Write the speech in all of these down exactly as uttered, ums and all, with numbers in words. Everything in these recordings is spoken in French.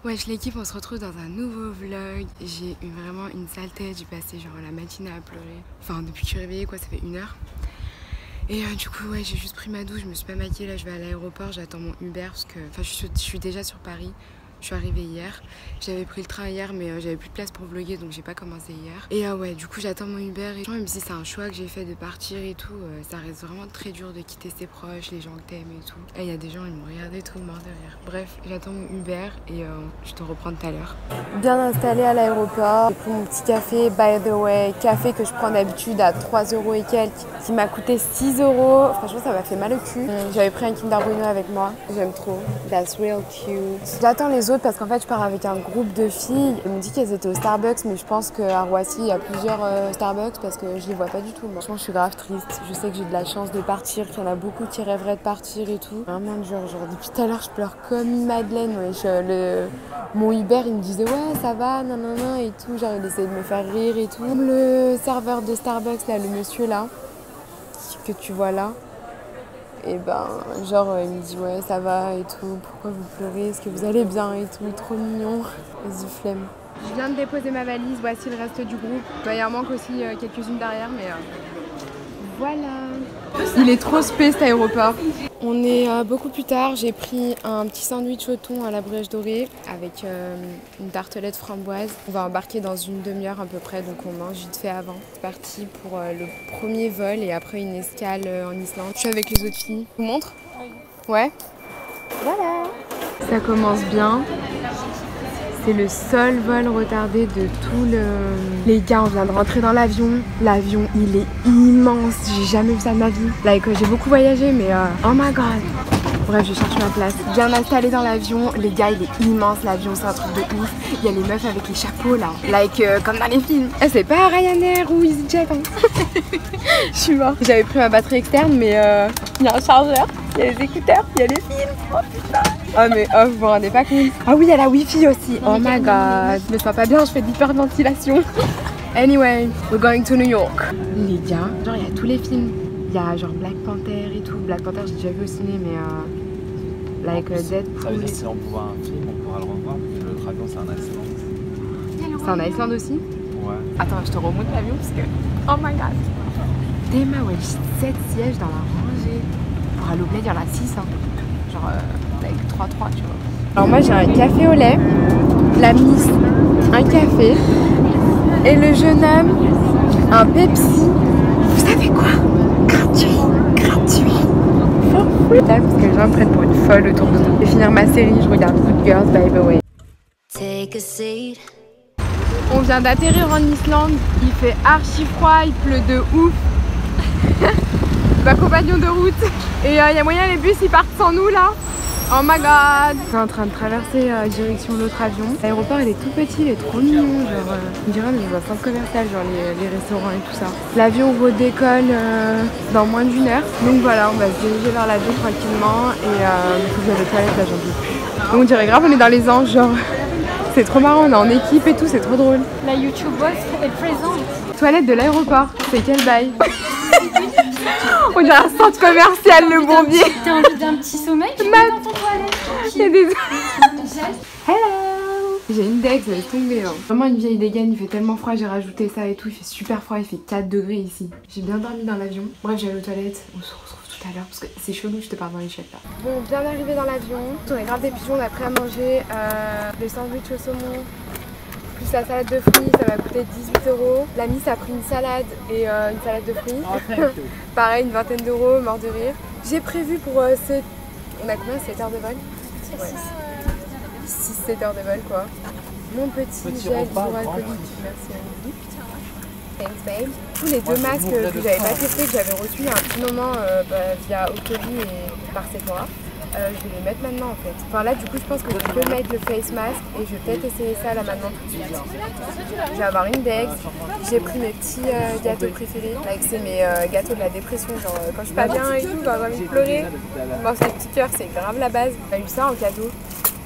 Wesh l'équipe, on se retrouve dans un nouveau vlog. J'ai eu vraiment une sale tête, j'ai passé genre la matinée à pleurer. Enfin depuis que je suis réveillée quoi, ça fait une heure. Et euh, du coup ouais, j'ai juste pris ma douche, je me suis pas maquillée, là je vais à l'aéroport, j'attends mon Uber parce que... Enfin je suis, je suis déjà sur Paris. Je suis arrivée hier, j'avais pris le train hier mais euh, j'avais plus de place pour vlogger donc j'ai pas commencé hier. Et euh, ouais du coup j'attends mon Uber et même si c'est un choix que j'ai fait de partir et tout, euh, ça reste vraiment très dur de quitter ses proches, les gens que t'aimes et tout. Et il y a des gens ils m'ont regardé tout mort de rire. Bref j'attends mon Uber et euh, je te reprends tout à l'heure. Bien installée à l'aéroport, j'ai pris mon petit café by the way, café que je prends d'habitude à trois euros et quelques, qui m'a coûté six euros. Franchement ça m'a fait mal au cul. J'avais pris un Kinder Bueno avec moi, j'aime trop. That's real cute. J'attends les autres parce qu'en fait je pars avec un groupe de filles. Elles m'ont dit qu'elles étaient au Starbucks mais je pense qu'à Roissy il y a plusieurs euh, Starbucks parce que je les vois pas du tout. Moi. Franchement je suis grave triste. Je sais que j'ai de la chance de partir, qu'il y en a beaucoup qui rêveraient de partir et tout. Vraiment dur, genre depuis tout à l'heure je pleure comme une madeleine. Ouais. Je, le... Mon Uber il me disait ouais ça va, nanana et tout. Genre il essayait de me faire rire et tout. Le serveur de Starbucks là, le monsieur là, que tu vois là. Et ben genre il me dit ouais ça va et tout, pourquoi vous pleurez, est-ce que vous allez bien et tout, trop mignon. Vas-y flemme. Je viens de déposer ma valise, voici le reste du groupe. Bah, il y en manque aussi euh, quelques-unes derrière mais euh... voilà. Il est trop spé cet aéroport. On est euh, beaucoup plus tard, j'ai pris un petit sandwich au thon à la brioche dorée avec euh, une tartelette framboise. On va embarquer dans une demi-heure à peu près, donc on mange vite fait avant. C'est parti pour euh, le premier vol et après une escale euh, en Islande. Je suis avec les autres filles. Je vous montre ? Ouais. Voilà. Ça commence bien. C'est le seul vol retardé de tout le... Les gars, on vient de rentrer dans l'avion. L'avion, il est immense. J'ai jamais vu ça de ma vie. Like, j'ai beaucoup voyagé, mais... Euh... Oh my god. Bref, je cherche ma place. Bien installée dans l'avion. Les gars, il est immense. L'avion, c'est un truc de ouf. Il y a les meufs avec les chapeaux, là. Like, euh, comme dans les films. Eh, c'est pas Ryanair ou EasyJet, hein. Je suis morte. J'avais pris ma batterie externe, mais euh... il y a un chargeur. Il y a les écouteurs, il y a les films. Oh putain. Oh mais oh, vous vous rendez pas compte. Ah oui, il y a la wifi aussi. Oh my god. Je me sens pas bien, je fais de l'hyperventilation. Anyway, we're going to New York. Les gars, genre il y a tous les films. Il y a genre Black Panther et tout. Black Panther j'ai déjà vu au ciné mais euh, like uh, Deadpool. Ça veut dire que si on voit un film, on pourra le revoir parce que le avion c'est un Iceland. C'est en Iceland aussi? Ouais. Attends, je te remonte l'avion parce que... Oh my god. Théma, ouais, sept sièges dans la rangée. Pour aller au bled, il y en a six hein. Genre euh, avec trois trois tu vois. Alors moi j'ai un café au lait, la miss un café et le jeune homme un Pepsi. Vous savez quoi? Gratuit, gratuit. Parce que les gens me prennent pour une folle autour de nous. Je vais finir ma série, je regarde Good Girls by the way. Take a seat. On vient d'atterrir en Islande, il fait archi froid, il pleut de ouf. Ma compagnon de route. Et il euh, y a moyen les bus ils partent sans nous là. Oh my god. On est en train de traverser euh, direction l'autre avion. L'aéroport il est tout petit, il est trop mignon. Genre, euh, on dirait dans un centre commercial, genre les, les restaurants et tout ça. L'avion redécolle euh, dans moins d'une heure. Donc voilà, on va se diriger vers l'avion tranquillement. Et euh, il faut que j'aille aux toilettes là, j'en peux plus. Donc on dirait grave, on est dans les anges, genre. C'est trop marrant, on est en équipe et tout, c'est trop drôle. La YouTubeuse est présente. Toilette de l'aéroport, c'est quel bail? On dirait un centre commercial, le Bourbier. T'as envie d'un petit sommeil? Tu Mat... dans ton toilette. Il y a des... Hello. J'ai une deck, ça va tomber. Hein. Vraiment une vieille dégaine, il fait tellement froid, j'ai rajouté ça et tout. Il fait super froid, il fait quatre degrés ici. J'ai bien dormi dans l'avion. Bref, j'allais aux toilettes. On se retrouve tout à l'heure parce que c'est chelou, je te parle dans les chefs là. Bon, bien arrivé dans l'avion. On est grave des pigeons, on a pris à manger euh, des sandwichs au saumon. Plus la salade de fruits, ça m'a coûté dix-huit euros. La Miss a pris une salade et euh, une salade de fruits. Pareil, une vingtaine d'euros, mort de rire. J'ai prévu pour euh, ce... On a combien? sept heures de vol? Ouais. six sept heures de vol quoi. Mon petit, petit gel hydroalcoolique. Merci Amélie. Thanks babe. Tous les deux masques que j'avais pas testé, que j'avais reçus il y a un petit moment euh, bah, via Octoly et par Sephora. Euh, je vais les mettre maintenant en fait. Enfin là du coup je pense que je peux mettre le face mask et je vais peut-être essayer ça là maintenant tout de suite. Je vais avoir une Dex. J'ai pris mes petits euh, gâteaux préférés. Like c'est mes euh, gâteaux de la dépression. Genre euh, quand je suis pas bien et tout, quand j'ai envie de pleurer, je mange les petits cœurs, c'est grave la base. J'ai eu ça en cadeau.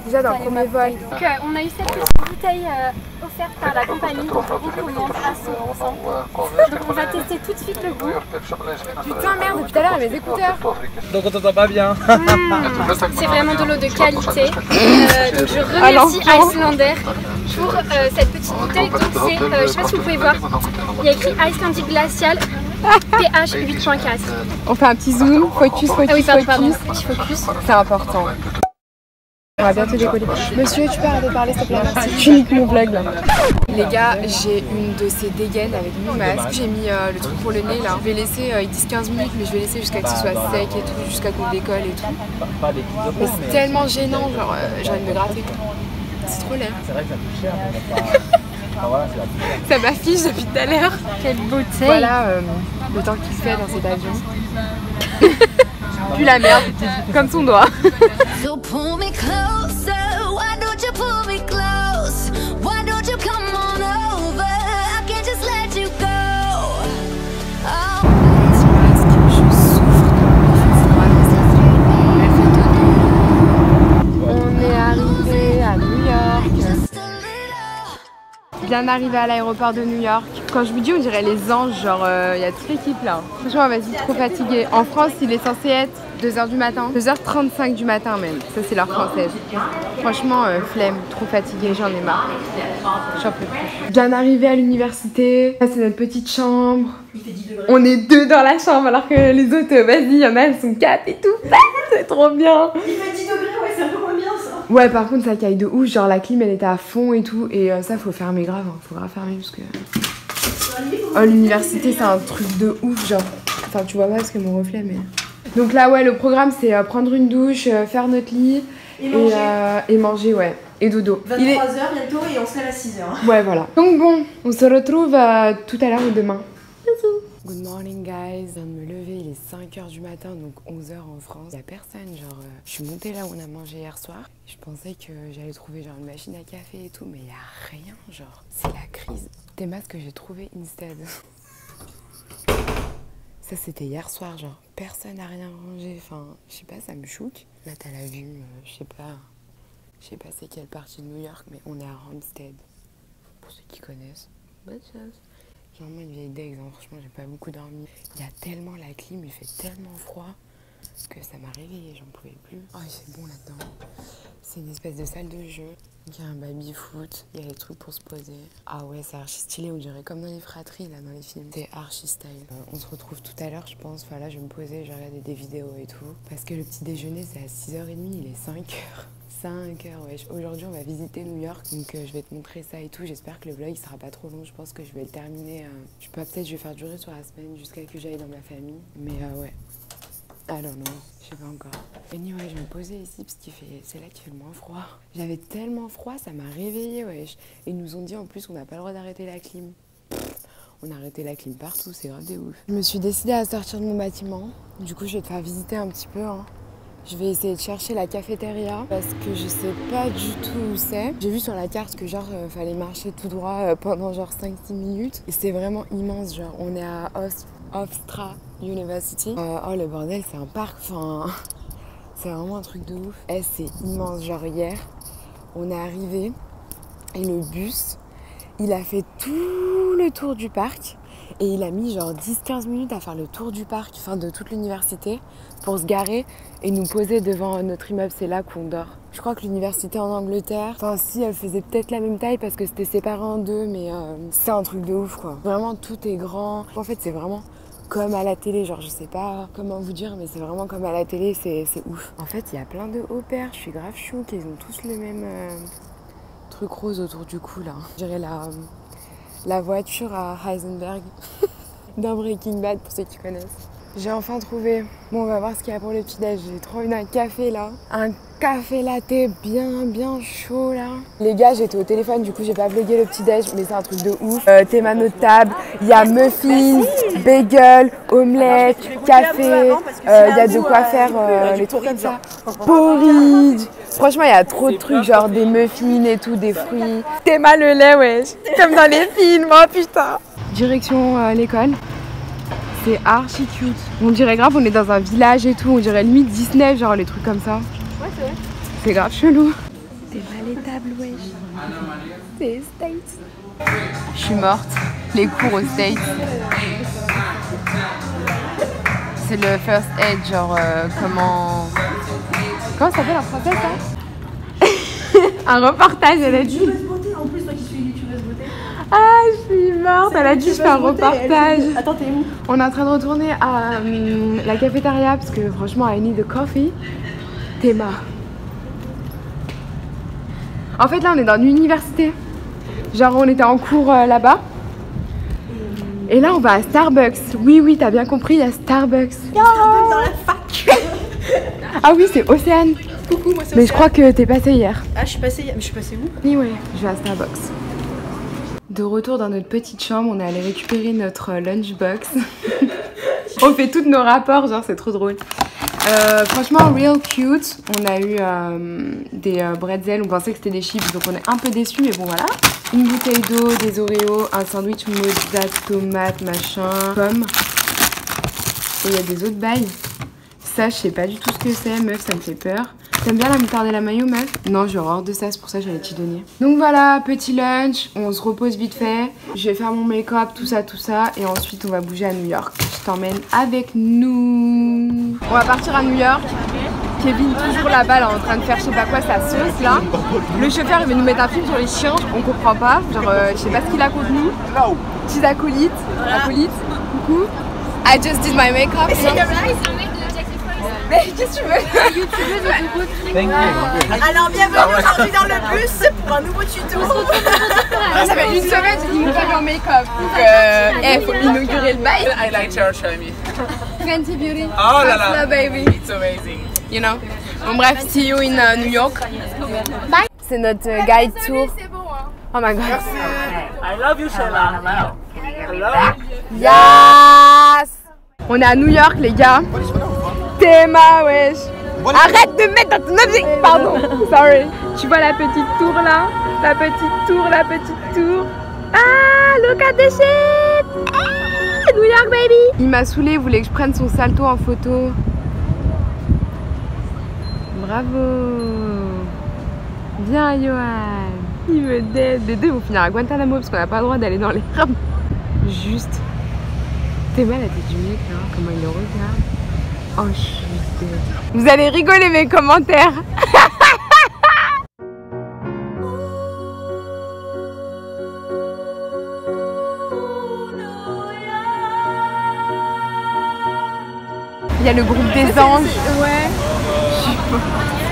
Déjà dans le premier vol. Donc, euh, on a eu cette petite bouteille euh, offerte par la compagnie, donc on recommande à cent pour cent. Donc on va tester tout de suite le goût. Putain merde, depuis tout à l'heure mes écouteurs. Donc on t'entend pas bien. Mmh, c'est vraiment de l'eau de qualité. Euh, donc je remercie Icelander pour euh, cette petite bouteille. Donc c'est, euh, je sais pas si vous pouvez voir, il y a écrit Icelandic Glacial pH huit point quatre. On fait un petit zoom, focus, focus, Ah oui, pardon, pardon, focus. petit focus. C'est important. On va bientôt décoller. Monsieur, tu peux arrêter de parler s'il te plaît, merci. Tu niques mon vlog là. Les gars, j'ai une de ces dégaines avec mon masque. J'ai mis euh, le truc pour le nez là. Je vais laisser, euh, ils disent quinze minutes, mais je vais laisser jusqu'à que ce soit sec et tout, jusqu'à qu'on décolle et tout. Mais c'est tellement gênant, genre euh, j'ai envie de me gratter. C'est trop laid. C'est vrai que ça coûte cher. Ah, voilà, c'est la plus chère. Ça m'affiche depuis tout à l'heure. Quelle beauté. Voilà euh, le temps qu'il fait dans cet avion. Puis la merde, comme son doigt. So pull me closer, why don't you pull me close? Why don't you come on over? I can't just let you go. Oh. Ce masque, je souffre de On est arrivé à New York. Just a little. Bien arrivé à l'aéroport de New York. Quand je vous dis, on dirait les anges, genre il euh, y a toute l'équipe là. Franchement, vas-y, trop fatiguée. En France, il est censé être deux heures du matin, deux heures trente-cinq du matin même. Ça, c'est l'heure française. Franchement, euh, flemme, trop fatiguée, j'en ai marre. J'en peux plus. Bien arrivé à l'université. Là, c'est notre petite chambre. On est deux dans la chambre alors que les autres, euh, vas-y, il y en a, elles sont quatre et tout. C'est trop bien. Il fait dix degrés, ouais, c'est un peu moins bien ça. Ouais, par contre, ça caille de ouf. Genre, la clim, elle était à fond et tout. Et euh, ça, faut fermer grave. Hein. Faut grave fermer parce que. Oh, l'université, c'est un truc de ouf. Genre, enfin, tu vois pas parce que mon reflet, mais. Donc là, ouais, le programme, c'est euh, prendre une douche, euh, faire notre lit. Et manger. Et, euh, et manger, ouais. Et dodo. Il est... vingt-trois heures bientôt et on se lève à six heures. Ouais, voilà. Donc bon, on se retrouve euh, tout à l'heure ou demain. Bisous. Good morning, guys. Je viens de me lever, il est cinq heures du matin, donc onze heures en France. Il n'y a personne, genre, euh, je suis montée là où on a mangé hier soir. Je pensais que j'allais trouver genre une machine à café et tout, mais il n'y a rien, genre, c'est la crise. Des masques que j'ai trouvé instead. Ça, c'était hier soir, genre, personne n'a rien rangé. Enfin, je sais pas, ça me choque. Là, t'as la vue, euh, je sais pas, je sais pas c'est quelle partie de New York, mais on est à Hampstead. Pour ceux qui connaissent. Bonne chance. J'ai vraiment une vieille d'ex, hein. Franchement, j'ai pas beaucoup dormi. Il y a tellement la clim, il fait tellement froid que ça m'a réveillée, j'en pouvais plus. Oh, il fait bon là-dedans. C'est une espèce de salle de jeu. Il y a un baby-foot, il y a des trucs pour se poser. Ah ouais, c'est archi stylé, on dirait comme dans les fratries, là, dans les films. C'est archi style. Euh, on se retrouve tout à l'heure, je pense. Enfin là, je vais me poser, je vais regarder des vidéos et tout. Parce que le petit déjeuner, c'est à six heures trente, il est cinq heures. cinq heures, ouais. Aujourd'hui, on va visiter New York, donc euh, je vais te montrer ça et tout. J'espère que le vlog, il sera pas trop long. Je pense que je vais le terminer. Euh... Je sais pas, peut-être je vais faire durer sur la semaine jusqu'à que j'aille dans ma famille. Mais euh, ouais. Ah non, non, je sais pas encore. Anyway, je vais me poser ici parce qu'il fait, c'est là qu'il fait le moins froid. J'avais tellement froid, ça m'a réveillée, wesh. Ils nous ont dit en plus qu'on n'a pas le droit d'arrêter la clim. Pff, on a arrêté la clim partout, c'est grave des ouf. Je me suis décidée à sortir de mon bâtiment. Du coup, je vais te faire visiter un petit peu. Hein. Je vais essayer de chercher la cafétéria parce que je sais pas du tout où c'est. J'ai vu sur la carte que genre euh, fallait marcher tout droit euh, pendant genre cinq six minutes. Et c'est vraiment immense, genre on est à Ost Hofstra University. Euh, oh le bordel, c'est un parc, enfin c'est vraiment un truc de ouf. Eh, c'est immense, genre hier on est arrivé et le bus il a fait tout le tour du parc et il a mis genre dix quinze minutes à faire le tour du parc, enfin de toute l'université pour se garer et nous poser devant notre immeuble. C'est là qu'on dort. Je crois que l'université en Angleterre, enfin si, elle faisait peut-être la même taille parce que c'était séparé en deux, mais euh, c'est un truc de ouf quoi. Vraiment tout est grand. En fait c'est vraiment comme à la télé, genre je sais pas comment vous dire, mais c'est vraiment comme à la télé, c'est ouf. En fait il y a plein de hauts-pairs, je suis grave chouque, ils ont tous le même euh, truc rose autour du cou là. Je dirais la, euh, la voiture à Heisenberg dans Breaking Bad pour ceux qui connaissent. J'ai enfin trouvé. Bon, on va voir ce qu'il y a pour le petit-déj. J'ai trop envie d'un café là. Un café latte bien, bien chaud là. Les gars, j'étais au téléphone, du coup, j'ai pas vlogué le petit-déj, mais c'est un truc de ouf. Euh, Théma notre table. Il y a muffins, bagel, omelette, café. Il euh, y a de quoi faire euh, les trucs comme ça. Porridge. Franchement, il y a trop de trucs, genre des muffins et tout, des fruits. Théma le lait, wesh. Comme dans les films, oh putain. Direction euh, l'école. C'est archi cute. On dirait grave, on est dans un village et tout. On dirait limite Disney, genre les trucs comme ça. Ouais, c'est vrai. C'est grave chelou. C'est pas les tables, wesh. C'est States. Je suis morte. Les cours aux States. C'est le first aid, genre euh, comment... Comment ça s'appelle en français ça? Un reportage, elle a dit. En plus, toi qui suis youtubeuse beauté. Ah, je suis morte, elle a dit je fais un reportage. Attends, t'es où? On est en train de retourner à hum, la cafétéria parce que franchement, I need a coffee. Théma. En fait, là, on est dans l'université. Genre, on était en cours euh, là-bas. Et là, on va à Starbucks. Oui, oui, t'as bien compris, il y a Starbucks. Starbucks dans la fac. Ah oui, c'est Océane. Coucou, moi c'est Mais je crois que t'es passée hier. Ah, je suis passée hier. Mais je suis passée où? Oui, ouais, je vais à Starbucks. De retour dans notre petite chambre, on est allé récupérer notre lunchbox. On fait tous nos rapports, genre c'est trop drôle. Euh, franchement, real cute. On a eu euh, des euh, bretzels, on pensait que c'était des chips, donc on est un peu déçus, mais bon voilà. Une bouteille d'eau, des Oreos, un sandwich mozza, tomate, machin, pomme. Et il y a des autres bails. Ça, je sais pas du tout ce que c'est, meuf, ça me fait peur. T'aimes bien la moutarde et la mayo, meuf? Non, j'ai horreur de ça, c'est pour ça que j'allais t'y donner. Donc voilà, petit lunch, on se repose vite fait. Je vais faire mon make-up, tout ça, tout ça. Et ensuite, on va bouger à New York. Je t'emmène avec nous. On va partir à New York. Kevin, toujours là-bas, là, en train de faire je sais pas quoi, sa sauce, là. Le chauffeur, il veut nous mettre un film sur les chiens, on comprend pas. Genre, euh, je sais pas ce qu'il a contre nous. Petits acolytes. Acolytes, coucou. I just did my make-up. Mais qu'est-ce que tu veux? Thank you. Alors, bienvenue aujourd'hui dans le bus pour un nouveau tuto. Ça fait une semaine, j'ai dit nous faire en make-up. Donc, euh, eh, faut inaugurer le bail. I like your show me. Fenty Beauty. Oh là là. Baby. It's amazing. You know. Bon, bref, see you in uh, New York. Bye. C'est notre euh, guide tour. Oh my god. I love you, Sheila. Hello. Yes. On est à New York, les gars. Théma, wesh. Arrête de mettre dans ton objectif. Pardon, sorry. Tu vois la petite tour là? La petite tour, la petite tour. Ah, look at the shit. Ah, New York, baby. Il m'a saoulé, il voulait que je prenne son salto en photo. Bravo. Bien, Johan. Il me dead. Les deux vont finir à Guantanamo parce qu'on n'a pas le droit d'aller dans les rames. Juste. Théma, la tête du mec là, comment il le regarde. Oh, je suis dead. Vous allez rigoler mes commentaires. Il y a le groupe des anges. Ouais. Je suis pas...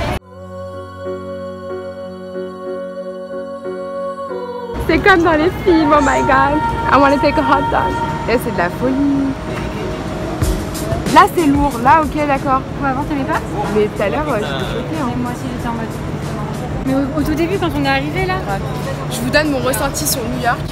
C'est comme dans les films, oh my god. I wanna take a hot dog. Et c'est de la folie. Là c'est lourd, là ok d'accord. Ouais, avant t'aimais pas? Mais tout à l'heure ouais, j'étais choquée. Hein. Et moi aussi j'étais en mode. Mais au, au tout début quand on est arrivé là. Je vous donne mon ressenti sur New York.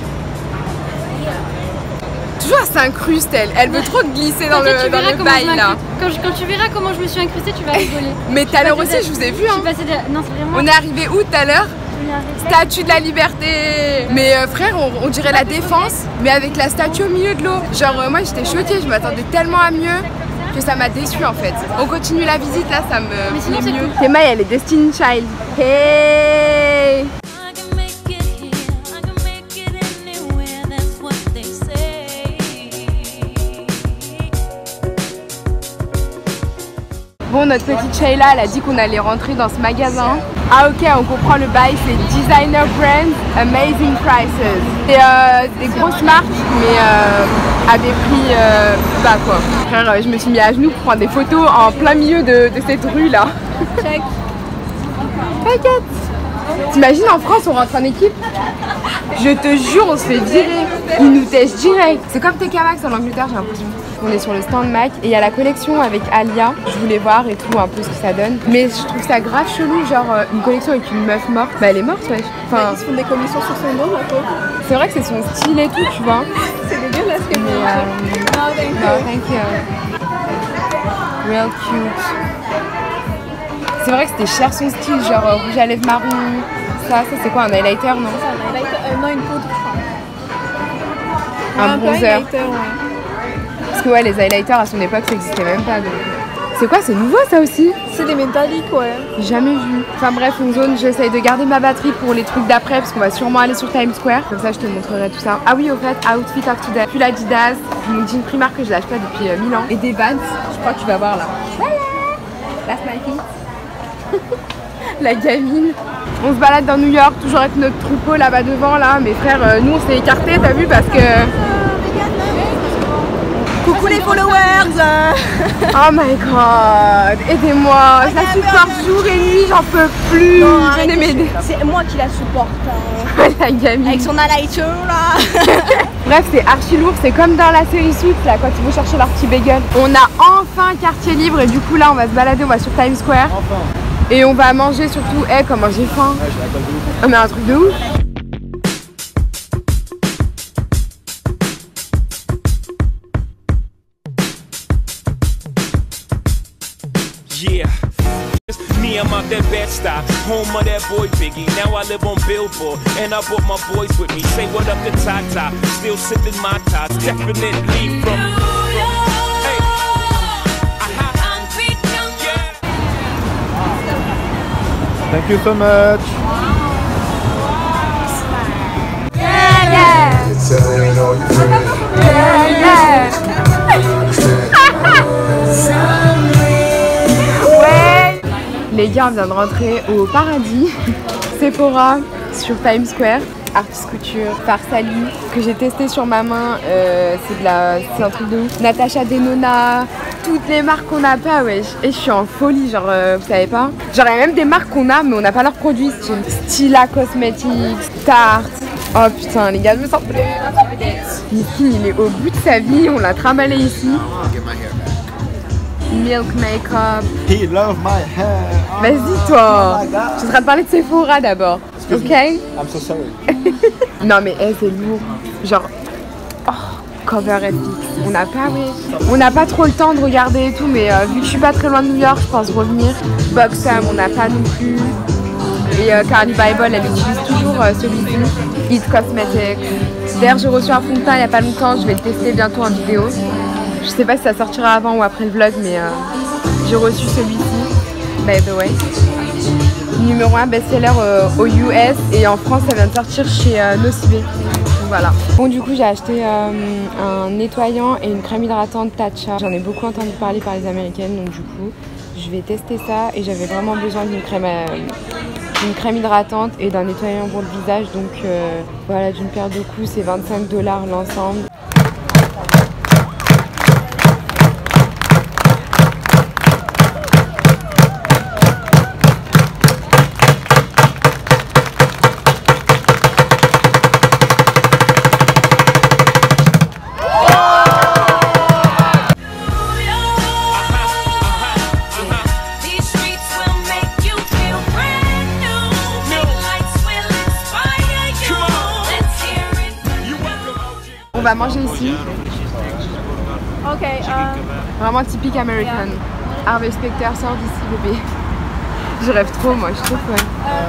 Toujours elle s'incruste elle, elle veut trop te glisser dans le, dans le bail là. Quand, je, quand tu verras comment je me suis incrustée, tu vas rigoler. Mais tout à l'heure aussi je vous ai vu hein. De... Non, c'est vraiment... On est arrivé où tout à l'heure? Statue de la liberté. Mais euh, frère on, on dirait la défense mais avec la statue au milieu de l'eau. Genre euh, moi j'étais choquée, je m'attendais tellement à mieux que ça m'a déçue en fait. On continue la visite là, ça me plaît mieux. Théma elle est Destiny Child. Hey. Bon, notre petite Sheila, elle a dit qu'on allait rentrer dans ce magasin. Ah ok, on comprend le bail, c'est Designer Brands, Amazing Prices. C'est euh, des grosses marques, mais euh, à des prix euh, bas quoi. Frère, je me suis mis à genoux pour prendre des photos en plein milieu de, de cette rue là. Check. T'inquiète. T'imagines en France, on rentre en équipe? Je te jure, on se fait virer. Ils nous testent direct. C'est comme T K Maxx en Angleterre, j'ai l'impression. On est sur le stand Mac et il y a la collection avec Alia. Je voulais voir et tout un peu ce que ça donne. Mais je trouve ça grave chelou, genre euh, une collection avec une meuf morte. Bah elle est morte, wesh. Enfin, ils se font des commissions sur son dos, ma pauvre. C'est vrai que c'est son style et tout, tu vois. C'est dégueulasse que Mais euh... Non, thank you. No, thank you. Real cute. C'est vrai que c'était cher son style, genre euh, rouge à lèvres marron. Ça, ça c'est quoi, un highlighter, non? C'est un highlighter, euh, non, une poudre, je crois. Un Un bronzer. highlighter, ouais. Parce que ouais, les highlighters à son époque ça existait même pas donc. C'est quoi, c'est nouveau ça aussi? C'est des métalliques, ouais. Jamais vu. Enfin bref, une zone, j'essaye de garder ma batterie pour les trucs d'après parce qu'on va sûrement aller sur Times Square. Comme ça, je te montrerai tout ça. Ah oui, au fait, outfit of today. Puis l'Adidas, une jean Primark que je l'achète pas depuis euh, mille ans. Et des Vans, je crois que tu vas voir là. Voilà, that's my feet. La gamine. On se balade dans New York, toujours avec notre troupeau là-bas devant là. Mes frères, euh, nous on s'est écartés, t'as vu, parce que... Coucou les followers. Oh my god, aidez-moi, je la supporte jour et nuit, j'en peux plus. Non, venez m'aider. C'est moi qui la supporte. Hein. La gamine. Avec son highlighter là. Bref, c'est archi lourd, c'est comme dans la série Suits là, quand ils vont chercher leur petit bagel. On a enfin un quartier libre et du coup là on va se balader, on va sur Times Square. Enfin. Et on va manger surtout, eh hey, comment j'ai faim. Ouais, je la colle de ouf. Oh mais un truc de ouf. Yeah, me, I'm out that Bed-Stuy, home of that boy Biggie. Now I live on Billboard, and I brought my boys with me. Say what up to Tata, still sipping my tots, definitely from. Hey. Thank you so much. Yeah, yeah. Yeah, yeah. Ouais. Les gars, on vient de rentrer au paradis. Sephora sur Times Square. Artist Couture, par Sally, que j'ai testé sur ma main, euh, c'est de la, c'est un truc de ouf. Natasha Denona, toutes les marques qu'on n'a pas, wesh. Et je suis en folie, genre, euh, vous savez pas. Genre, il y a même des marques qu'on a, mais on n'a pas leurs produits, style Stila Cosmetics, Tarte. Oh putain, les gars, je me sens plus. Miskin, il est au bout de sa vie, on l'a trimballé ici. Milk Makeup. He love my hair. Vas-y, toi. Je suis en train de parler de Sephora d'abord. Ok? I'm so sorry. Non mais hey, c'est lourd. Genre, oh, cover F X. On n'a pas, oui. On n'a pas trop le temps de regarder et tout, mais euh, vu que je suis pas très loin de New York, je pense revenir. Buxom, on n'a pas non plus. Et euh, Carly Bible, elle utilise toujours euh, celui-ci. It Cosmetics. D'ailleurs, j'ai reçu un fond de teint il n'y a pas longtemps. Je vais le tester bientôt en vidéo. Je sais pas si ça sortira avant ou après le vlog, mais euh, j'ai reçu celui-ci. By the way. Numéro un best-seller euh, aux U S et en France ça vient de sortir chez euh, Nocibé. Voilà. Bon du coup j'ai acheté euh, un nettoyant et une crème hydratante Tatcha. J'en ai beaucoup entendu parler par les américaines, donc du coup je vais tester ça et j'avais vraiment besoin d'une crème, euh, d'une crème hydratante et d'un nettoyant pour le visage, donc euh, voilà, d'une paire de coups c'est vingt-cinq dollars l'ensemble. On va manger ici. Ok. Euh... Vraiment typique American. Harvey Specter sort d'ici, bébé. Je rêve trop, moi, je suis trop fun.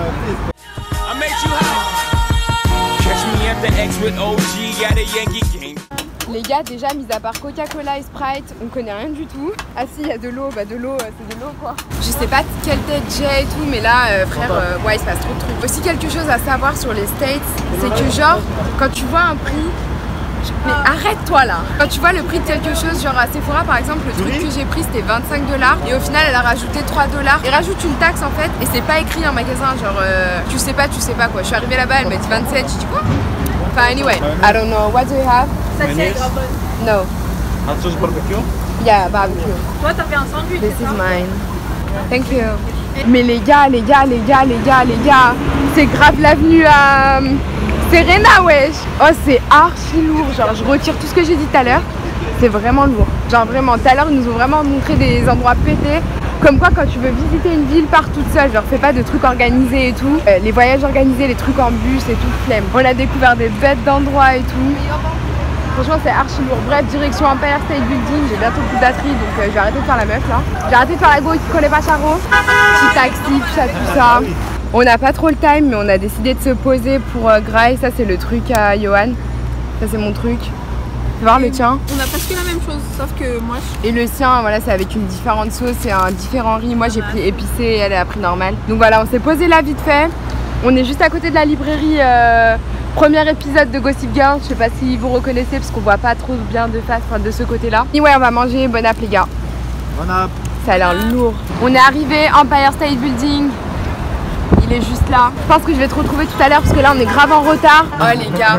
Les gars, déjà, mis à part Coca-Cola et Sprite, on connaît rien du tout. Ah si, il y a de l'eau, bah de l'eau, c'est de l'eau quoi. Je sais pas quelle tête j'ai et tout, mais là, euh, frère, euh, ouais, il se passe trop de trucs. Aussi, quelque chose à savoir sur les States, c'est que genre, quand tu vois un prix, mais arrête-toi là! Quand tu vois le prix de quelque chose, genre à Sephora par exemple, le truc que j'ai pris c'était vingt-cinq dollars et au final elle a rajouté trois dollars. Il rajoute une taxe en fait et c'est pas écrit en magasin, genre euh, tu sais pas, tu sais pas quoi. Je suis arrivée là-bas, elle m'a dit vingt-sept, j'ai dit quoi? Enfin anyway, I don't know, what do you have? Ça c'est No. Un sauce barbecue? Yeah, barbecue. Toi t'as fait un sandwich. This is mine. Thank you. Mais les gars, les gars, les gars, les gars, les gars, c'est grave l'avenue à... Serena, wesh. Oh, c'est archi lourd. Genre, je retire tout ce que j'ai dit tout à l'heure. C'est vraiment lourd. Genre, vraiment, tout à l'heure, ils nous ont vraiment montré des endroits pétés. Comme quoi, quand tu veux visiter une ville, pars toute seule. Genre, fais pas de trucs organisés et tout. Euh, les voyages organisés, les trucs en bus et tout, flemme. On a découvert des bêtes d'endroits et tout. Franchement, c'est archi lourd. Bref, direction Empire State Building. J'ai bientôt plus de batterie, donc euh, je vais arrêter de faire la meuf là. J'ai arrêté de faire la go qui connaît pas Charo. Petit taxi, tout ça, tout ça. On n'a pas trop le time, mais on a décidé de se poser pour euh, Grail. Ça, c'est le truc à Johan. Ça, c'est mon truc. Fais voir le tien. On a presque la même chose, sauf que moi je... Et le sien, voilà, c'est avec une différente sauce et un différent riz. Moi j'ai pris épicé et elle a pris normal. Donc voilà, on s'est posé là vite fait. On est juste à côté de la librairie. Euh, premier épisode de Gossip Girl. Je sais pas si vous reconnaissez parce qu'on voit pas trop bien de face, enfin de ce côté-là. Et ouais, on va manger. Bon app les gars. Bon app. Ça a l'air lourd. On est arrivé Empire State Building. Il est juste là. Je pense que je vais te retrouver tout à l'heure parce que là on est grave en retard. Oh les gars.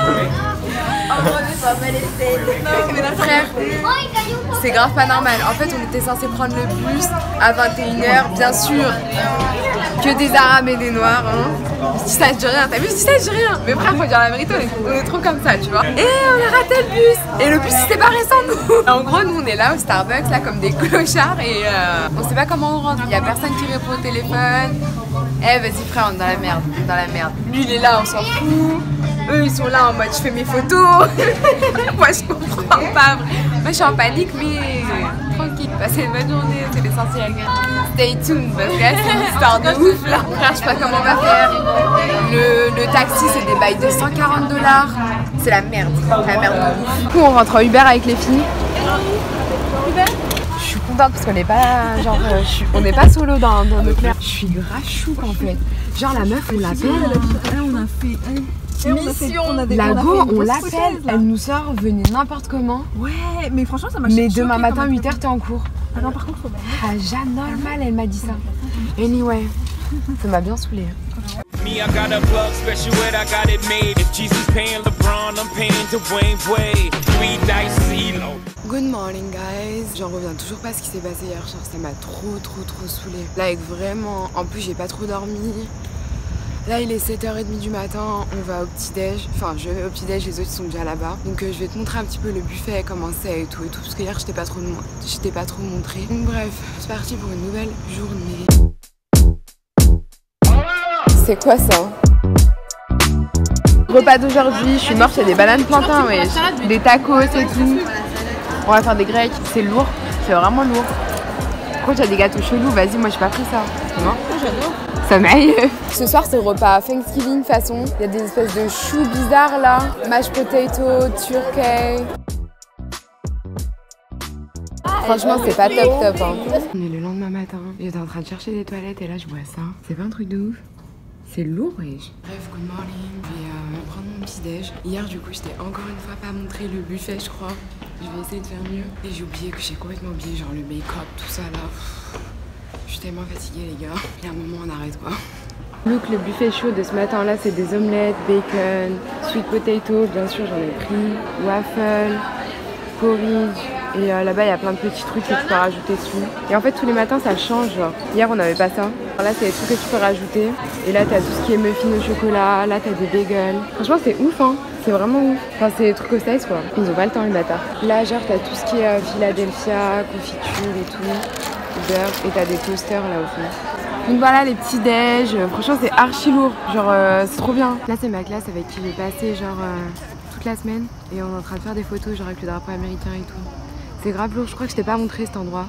Frère, c'est grave pas normal. En fait, on était censé prendre le bus à vingt et une heures, bien sûr. Que des arabes et des noirs. Hein. Je dis ça, je dis rien. T'as vu, je dis ça, je dis rien. Mais frère, faut dire la vérité, on est, on est trop comme ça, tu vois. Et on a raté le bus. Et le bus il s'est barré sans nous. En gros, nous on est là au Starbucks, là comme des clochards. Et euh, on sait pas comment on rentre. Il y a personne qui répond au téléphone. Eh, vas-y, frère, on est dans la merde. On est dans la merde. Lui, il est là, on s'en fout. Eux ils sont là en mode je fais mes photos. Moi je comprends pas. Moi je suis en panique mais tranquille, passez une bonne journée, c'est l'essentiel. Stay tuned parce que là c'est une histoire de ouf là. Frère, je sais pas comment on va faire. Le, le taxi c'est des bails de cent quarante dollars. C'est la merde, la merde de ouf. Du coup on rentre en Uber avec les filles. Je suis contente parce qu'on n'est pas genre euh, je suis, on n'est pas solo dans, dans notre merde. Je suis grave chou en fait. Genre la meuf on l'appelle. On a fait... Mission on a des, La go, on l'appelle, elle nous sort, venez n'importe comment. Ouais, mais franchement ça m'a Mais demain matin huit heures t'es en cours. Ah non par contre faut bien. Ah Jeanne normal elle m'a dit ça. Anyway, ça m'a bien saoulé. Me, I got a plug special ed, I got it made. If Jesus paying LeBron, I'm paying Dwayne Wade. Three dice CeeLo. Good morning guys. J'en reviens toujours pas ce qui s'est passé hier, genre ça m'a trop trop trop saoulé. Là avec vraiment, en plus j'ai pas trop dormi. Là il est sept heures trente du matin, on va au petit-déj, enfin je vais au petit-déj, les autres sont déjà là-bas. Donc euh, je vais te montrer un petit peu le buffet, comment c'est et tout et tout, parce que hier je t'ai pas trop, je t'ai pas trop montré. Donc bref, c'est parti pour une nouvelle journée. C'est quoi ça? Repas d'aujourd'hui, je suis morte, il y a des bananes plantains, ouais, des tacos et tout. On va faire des grecs, c'est lourd, c'est vraiment lourd. Par contre il y a des gâteaux chelous, vas-y moi j'ai pas pris ça. Non, j'adore. Ça m'aille. Ce soir c'est repas Thanksgiving façon. Il y a des espèces de choux bizarres là. Mashed potato, turkey. Franchement c'est pas top top hein. On est le lendemain matin. J'étais en train de chercher des toilettes et là je vois ça. C'est pas un truc de ouf. C'est lourd wesh. Bref, good morning. Je vais euh, prendre mon petit déj. Hier du coup je t'ai encore une fois pas montré le buffet je crois. Je vais essayer de faire mieux. Et j'ai oublié que j'ai complètement oublié genre le make-up, tout ça là. Je suis tellement fatiguée les gars. Il y a un moment on arrête quoi. Look, le buffet chaud de ce matin là c'est des omelettes, bacon, sweet potato, bien sûr j'en ai pris, waffle, porridge. Et euh, là-bas il y a plein de petits trucs que tu peux rajouter dessus. Et en fait tous les matins ça change genre. Hier on n'avait pas ça. Alors là c'est des trucs que tu peux rajouter. Et là t'as tout ce qui est muffin au chocolat, là t'as des bagels. Franchement c'est ouf hein. C'est vraiment ouf. Enfin c'est des trucs au size quoi. Ils ont pas le temps les bâtards. Là genre t'as tout ce qui est euh, Philadelphia, confiture et tout. Beurre. Et t'as des toasters là au fond. Donc voilà les petits déj. Franchement c'est archi lourd. Genre euh, c'est trop bien. Là c'est ma classe avec qui j'ai passé genre euh, toute la semaine. Et on est en train de faire des photos genre avec le drapeau américain et tout. C'est grave lourd, je crois que je t'ai pas montré cet endroit.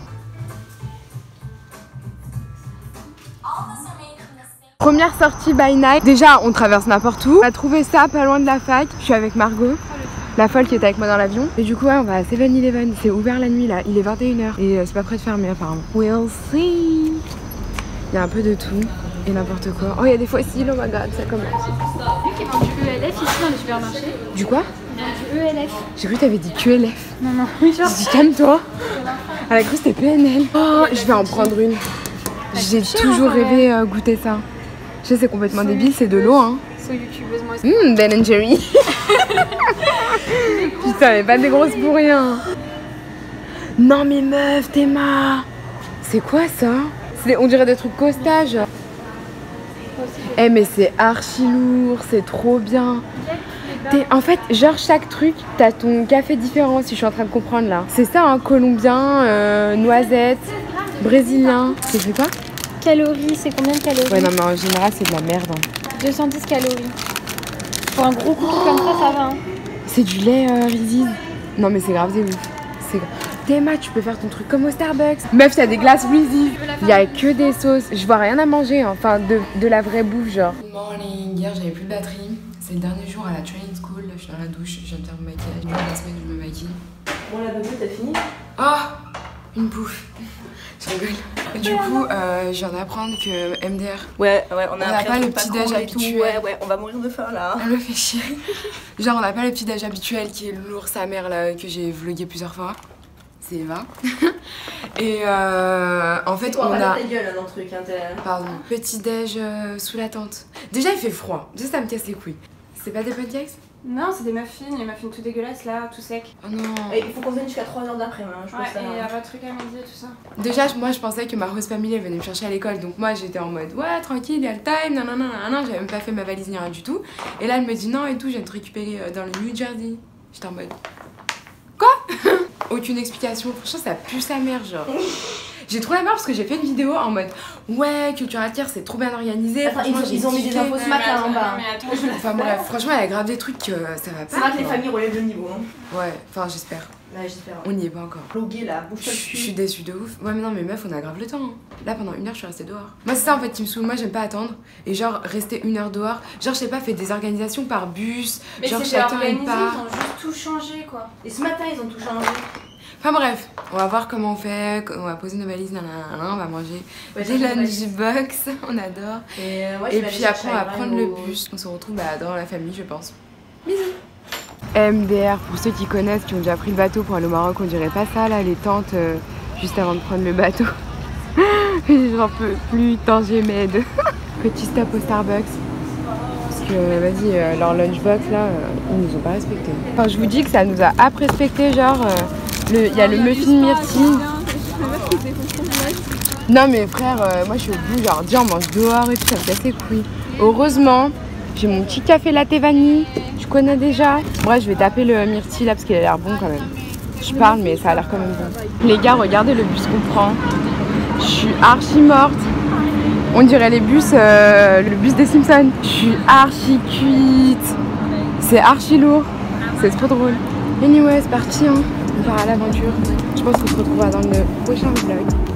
Première sortie by night. Déjà, on traverse n'importe où. On a trouvé ça pas loin de la fac. Je suis avec Margot, la folle qui était avec moi dans l'avion. Et du coup, ouais, on va à seven eleven. C'est ouvert la nuit là. Il est vingt et une heures. Et euh, c'est pas prêt de fermer apparemment. We'll see. Il y a un peu de tout et n'importe quoi. Oh, il y a des fossiles. Oh my god, ça commence. Lui qui vend du E L F ici dans les supermarchés. Du quoi? Du E L F. J'ai cru que t'avais dit Q L F. Non, non, oui, genre. J'ai dit calme-toi. Elle a cru que c'était P N L. Oh, je vais en prendre une. J'ai toujours rêvé euh, goûter ça. Je sais, c'est complètement débile, c'est de l'eau, hein. So youtubeuse, moi aussi. Hum, Ben and Jerry. Putain, mais pas des grosses pour rien. Non, mais meuf, Théma. C'est quoi ça? On dirait des trucs Costa, genre. Eh, mais c'est archi lourd, c'est trop bien. En fait, genre chaque truc, t'as ton café différent, si je suis en train de comprendre là. C'est ça, hein, colombien, euh, noisette, brésilien. C'est fait quoi? Calories, c'est combien de calories? Ouais, non, mais en général, c'est de la merde. Hein. deux cent dix calories. Pour un gros cookie comme ça, ça va. Hein. C'est du lait euh, Reese's. Non, mais c'est grave, c'est ouf. Théma, tu peux faire ton truc comme au Starbucks. Meuf, t'as des glaces Reese's. Il y a que des sauces. Je vois rien à manger, hein. Enfin de, de la vraie bouffe genre. Good morning. Hier j'avais plus de batterie. C'est le dernier jour à la training school. Là je suis dans la douche, je viens de faire mon maquillage. La semaine je me maquille. Bon la baguette t'as fini? Oh, une bouffe. Je rigole. Du coup, euh, je viens d'apprendre que M D R. Ouais, ouais, on a, on n'a pas le petit déj habituel. Ouais, ouais, on va mourir de faim là. Elle me fait chier. Genre, on n'a pas le petit déj habituel qui est lourd, sa mère là, que j'ai vlogué plusieurs fois. C'est Eva. Et euh, en fait, quoi, on, on a. ta gueule dans le truc, hein, Pardon. Petit déj euh, sous la tente. Déjà, il fait froid. Déjà, ça me casse les couilles. C'est pas des pancakes? Non, c'est des muffins, les muffins tout dégueulasses là, tout sec. Oh non. Et il faut qu'on vienne jusqu'à trois heures d'après, hein, je Ouais, pense. Ça, et il y hein. a un truc à midi et tout ça. Déjà, moi, je pensais que ma host family elle venait me chercher à l'école. Donc, moi, j'étais en mode ouais, tranquille, il y a le time, non, non, non, non, j'avais même pas fait ma valise ni rien du tout. Et là, elle me dit non et tout, je viens de te récupérer dans le New Jersey. J'étais en mode quoi? Aucune explication. Franchement, ça pue sa mère, genre. J'ai trop la merde parce que j'ai fait une vidéo en mode ouais, Culture Attire, c'est trop bien organisé. Attends, ils, ont, ils ont mis des infos ce matin en bas. Enfin bref, franchement, il y a grave des trucs que ça va pas. C'est vrai que les familles relèvent le niveau. Hein. Ouais, enfin j'espère. Là, j'espère. On n'y est pas encore. Bloguer là, bouge Je pas le je cul. suis déçue de ouf. Ouais, mais non, mais meuf, on a grave le temps. Hein. Là, pendant une heure, je suis restée dehors. Moi, c'est ça en fait qui me saoule. Moi, j'aime pas attendre. Et genre, rester une heure dehors. Genre, je sais pas, fait des organisations par bus. Mais genre, c'est chacun organisé, une ils part. ont juste tout changé quoi. Et ce matin, ils ont tout changé. Enfin bref, on va voir comment on fait. On va poser nos valises, nanana, on va manger Ouais, des j'ai lunchbox. On adore. Et, euh, ouais, Et puis après, on va prendre le bus. On se retrouve bah, dans la famille, je pense. Bisous. M D R, pour ceux qui connaissent, qui ont déjà pris le bateau pour aller au Maroc, on dirait pas ça là, les tentes euh, juste avant de prendre le bateau. J'en peux plus, tant j'ai m'aide. Petit stop au Starbucks. Parce que, vas-y, euh, leur lunchbox là, euh, ils nous ont pas respecté. Enfin, je vous dis que ça nous a ap respecté, genre, il euh, y a le muffin myrtille. Non mais frère, euh, moi je suis au bout, genre, dis on mange dehors et tout, ça me casse les couilles. Heureusement, j'ai mon petit café latte vanille, je connais déjà. Bref, je vais taper le myrtille là parce qu'il a l'air bon quand même. Je parle mais ça a l'air quand même bon. Les gars, regardez le bus qu'on prend. Je suis archi morte. On dirait les bus, euh, le bus des Simpsons. Je suis archi cuite. C'est archi lourd. C'est trop drôle. Anyway, c'est parti, hein. On part à l'aventure. Je pense qu'on se retrouvera dans le prochain vlog.